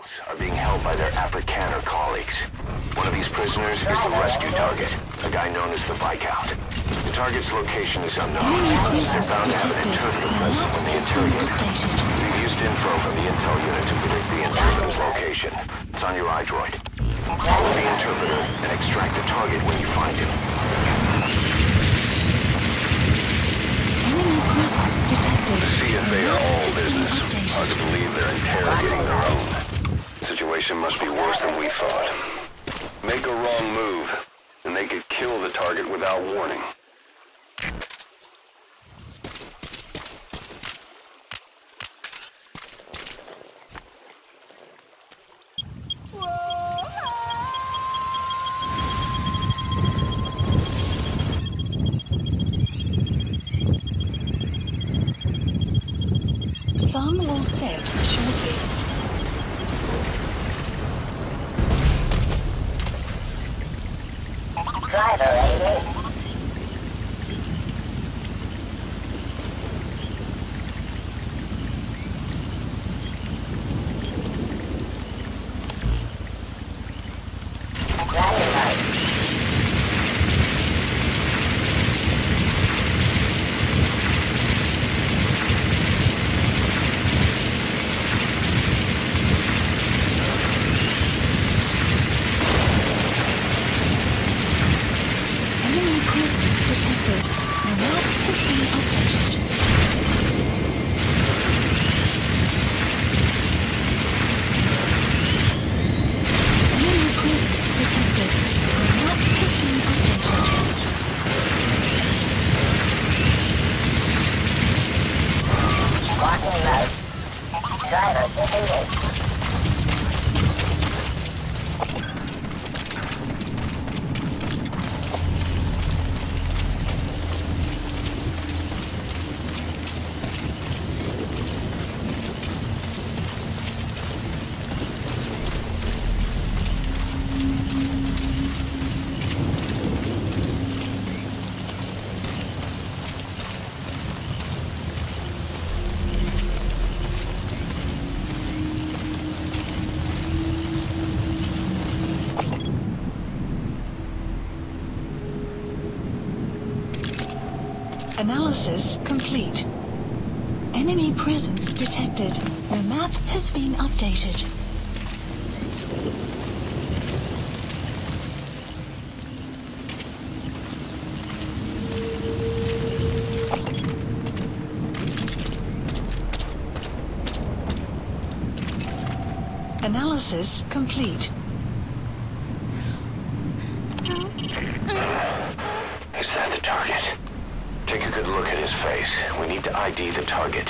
are being held by their Afrikaner colleagues. One of these prisoners is the rescue target, a guy known as the Viscount. The target's location is unknown. They're bound to have an interpreter present when they interrogate him. We've used info from the intel unit to predict the interpreter's location. It's on your iDroid. Follow the interpreter and extract the target when you find him. The CFA are all business. Hard to believe they're interrogating their own. The situation must be worse than we thought. Make a wrong move, and they could kill the target without warning. Sun will set shortly. Driver ready. Analysis complete. Enemy presence detected. The map has been updated. Analysis complete. Is that the target? Take a good look at his face. We need to ID the target.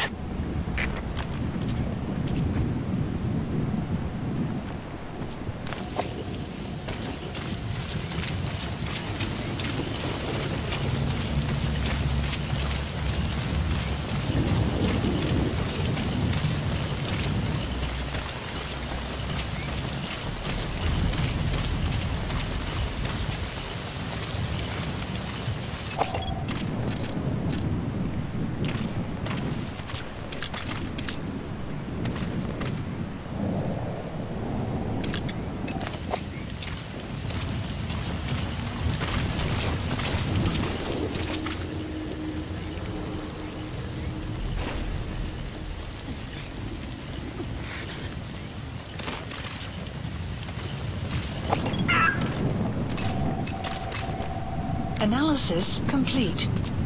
Analysis complete.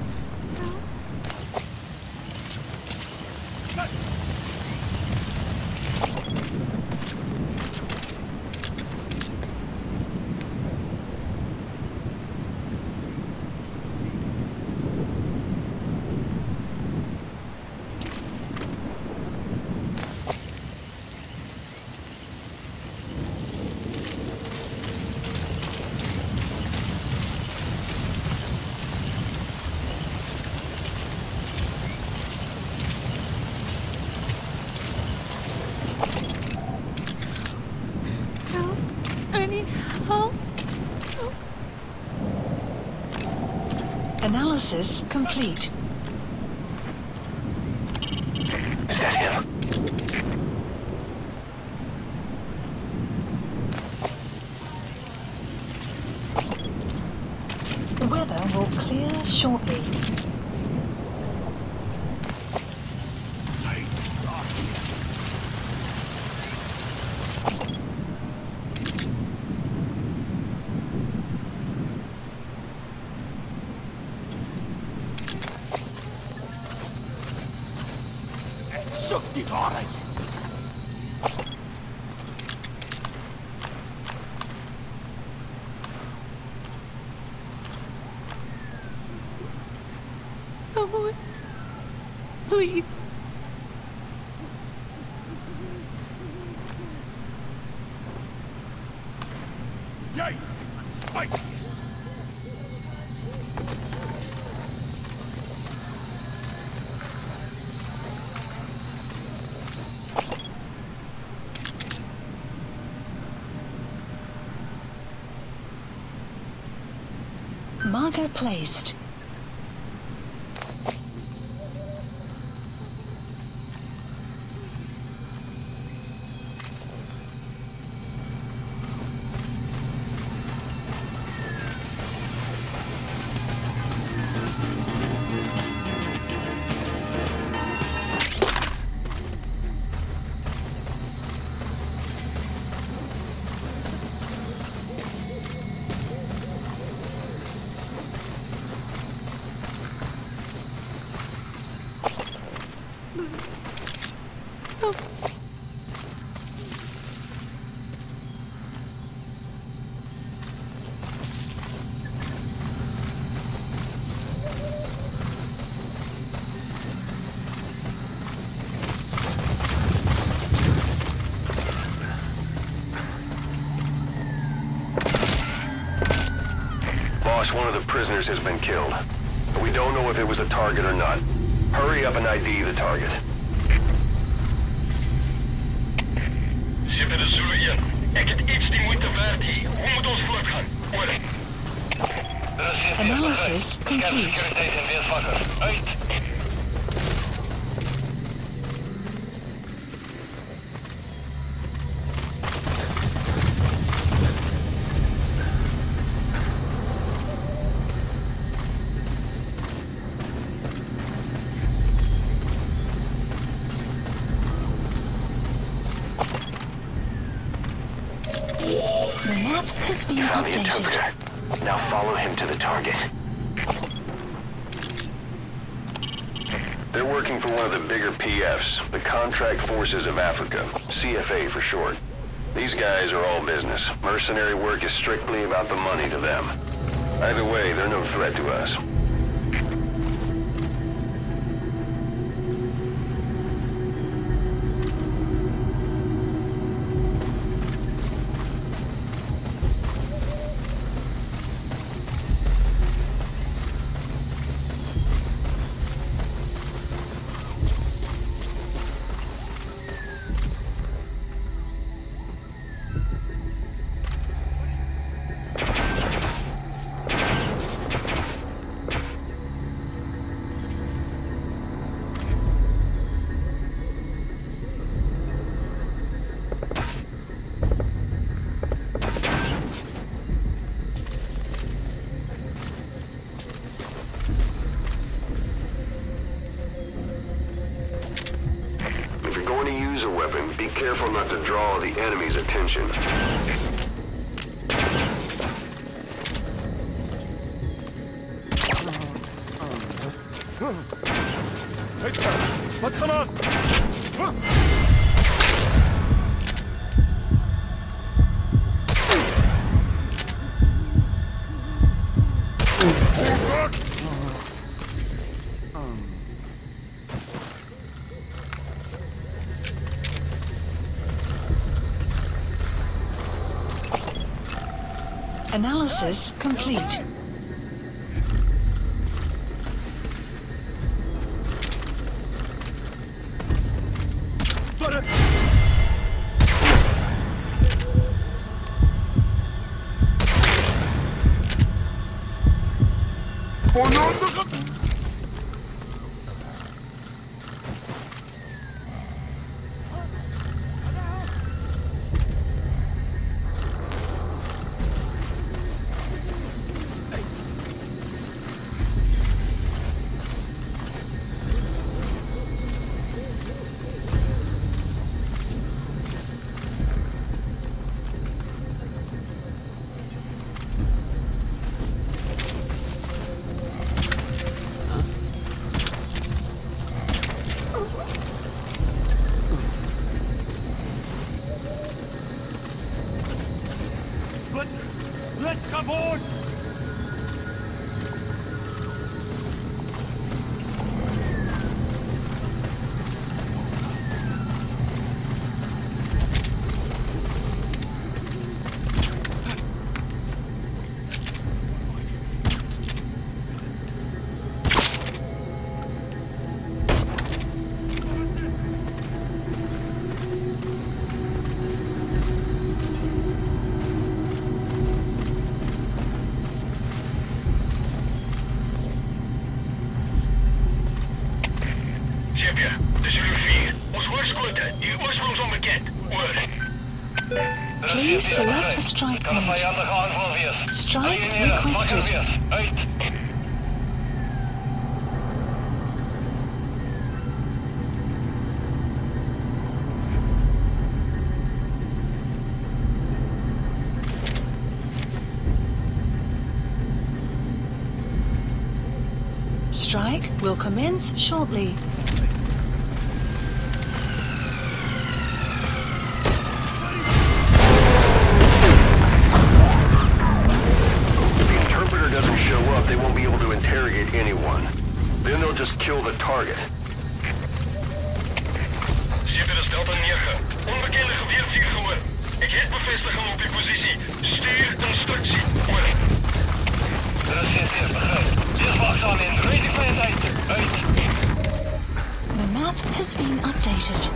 Analysis complete. Is that him? clear shortly. Shukti, all right. Someone, please. Yay! Spike! Marker placed. So, Boss, one of the prisoners has been killed. We don't know if it was a target or not. Hurry up and ID the target. Ze willen Zulu 1. Ik heb iets die moeite waard hier. Hoe moet ons voortgaan? Over. Analysis complete. Security en weersvakker. Uit. The map has been Found the updated. interpreter. Now follow him to the target. They're working for one of the bigger PFs, the Contract Forces of Africa, CFA for short. These guys are all business. Mercenary work is strictly about the money to them. Either way, they're no threat to us. If you're going to use a weapon, be careful not to draw the enemy's attention. Wat gaan aan? Analysis complete. Flatgewoon! Please select a strike point. Strike requested. Strike will commence shortly. They won't be able to interrogate anyone. Then they'll just kill the target. Schipper is Delta 9. Onbekende geweervuur gehoord. Ik heb bevestiging op uw positie. Stuur instructie. Hoor. Er is CSF, begrijp. Dit wacht aan in. Ready for it. Uit. The map has been updated.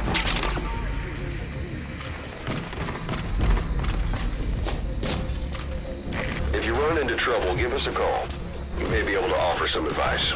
If you run into trouble, give us a call. You may be able to offer some advice.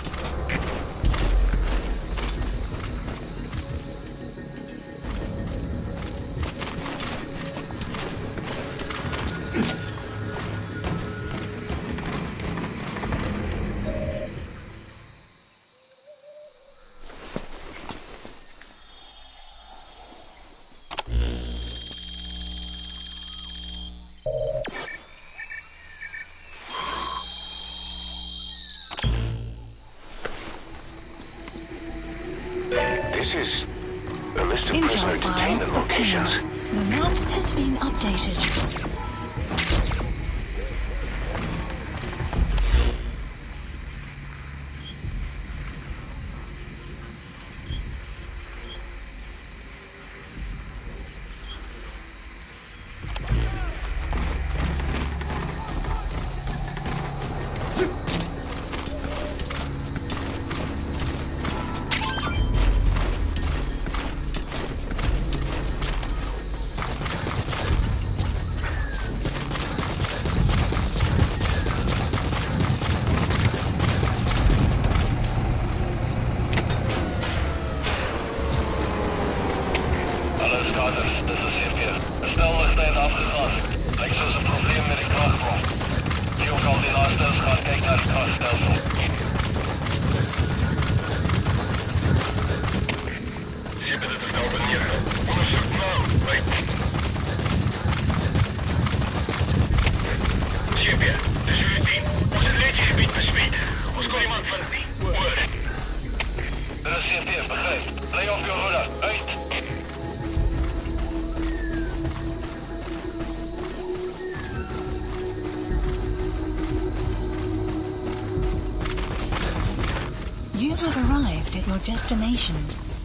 This is a list of prisoner detainment locations. The map has been updated. Dit is CSP. De snelwegtrein afgegast. Lijkt zoals een probleem met de krachtbron. Die ook al die laatste is gaan kijken naar het krachtstelsel. Schipper, dit is Delta 9. Onderzoek nou. Schipper, dit is jullie team. Ons het leedjegebied besmeed. Ons kon iemand van die. Hoor. Dit is CSP, begrijp. Lay off your route. Uit. You have arrived at your destination.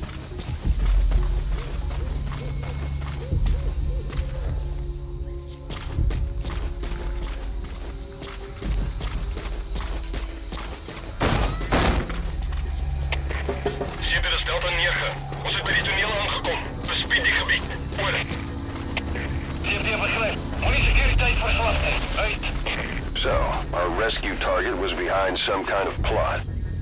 Schipper is Delta 9. We zijn bij die toneel aangekomen. Bespied die gebied. Hoor. CFD begrijp. Moenie securiteit voor slachting. Uit. So, our rescue target was behind some kind of plot.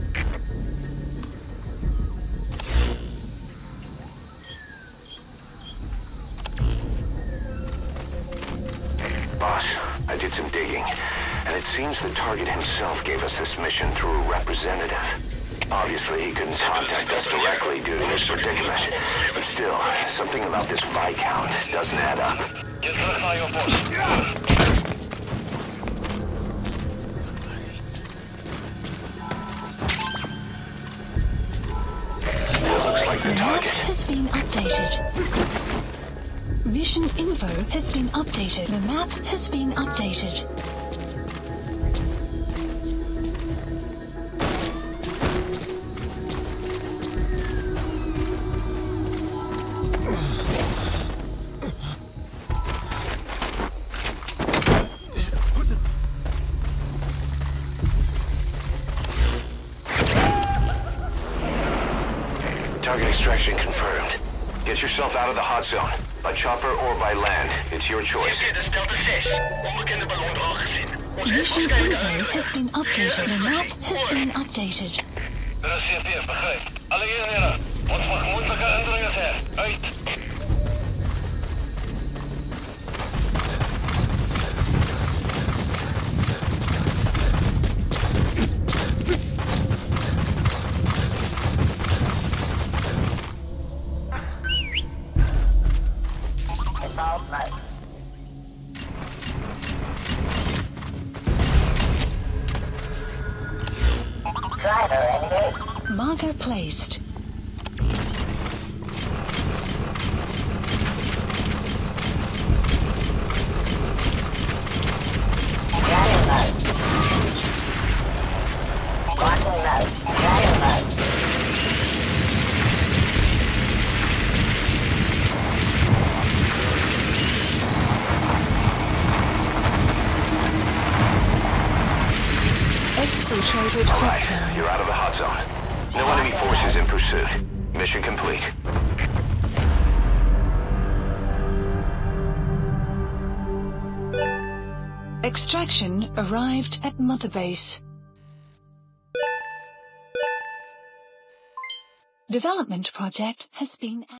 Boss, I did some digging, and it seems the target himself gave us this mission through a representative. Obviously, he couldn't contact us directly due to his predicament, but still, something about this Viscount doesn't add up. Get terug naar je post. Looks like the The map target. has been updated. Mission info has been updated. The map has been updated. extraction confirmed. Get yourself out of the hot zone. By chopper or by land. It's your choice. Dit is Delta 6. Onbekende ballondraal gezien. Ons heeft Mission waarschijnlijk info has been updated. The map has been updated. Er is CTF, begrijp. Alle eenheden. Ons voor gemoedelijke indringers her. Uit. Marker placed. Exfiltrated hot Alright, zone. you're out of the hot zone. No enemy forces in pursuit. Mission complete. Extraction arrived at Mother Base. Development project has been